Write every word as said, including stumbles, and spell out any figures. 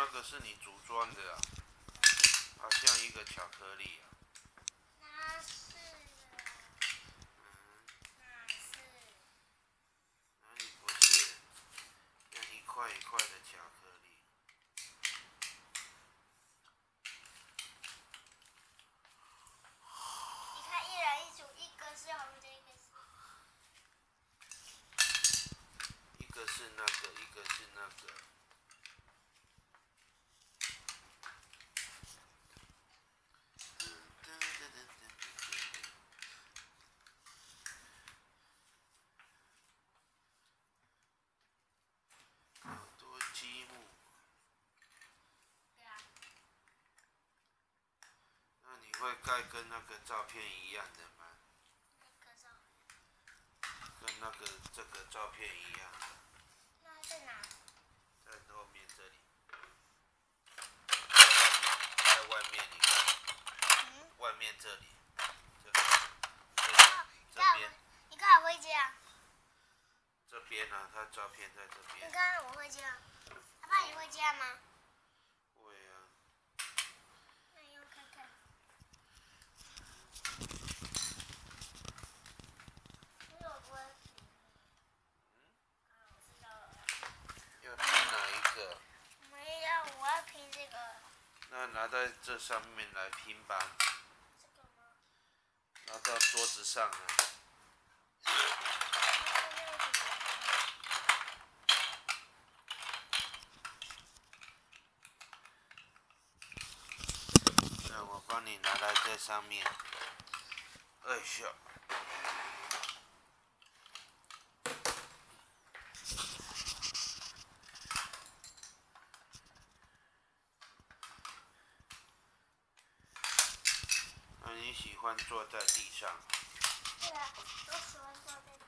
个是你组装的啊，好像一个巧克力啊。 那是的。那是。 哪里不是？像一块一块的巧克力。 你看一人一组，一个是红的，一个是。 一个是那个，一个是那个。好多积木。 对啊。 那你会盖跟那个照片一样的吗？ 那个照跟那个这个照片一样的。 那在哪？ 在后面这里。在外面，你看。 嗯。 外面这里。这里。这里。这边。 你看我会这样。 这边呢、啊，它照片在这边。 你看我会这样。阿爸，你会这样吗？ 会啊。 那你用看看。因为我不会拼。嗯。啊，我知道了。 要拼哪一个？ 没有，我要拼这个。 那拿在这上面来拼吧。 这个吗？ 拿到桌子上啊。那我帮你拿来这上面。哎呀。那你喜欢坐在地上？ 对啊，我喜欢坐在地